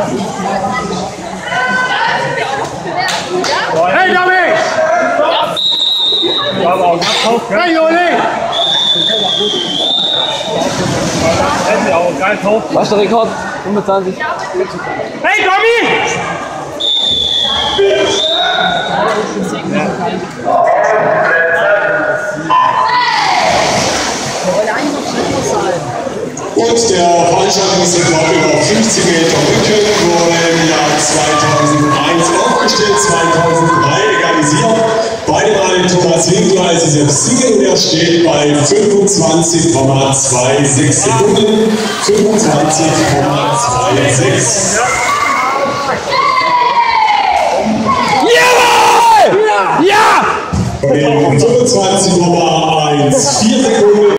Hey, David! Hey, Juli! Was ist der Rekord? 25. Hey, Tommy! Und der Veranstaltungsrekord über 50 Meter Rücken wurde im Jahr 2001 aufgestellt, 2003 egalisiert. Beide Male Thomas Winkler ist es im Singen und er steht bei 25,26 Sekunden. 25,26. Jawohl! Ja! 25,14 Sekunden.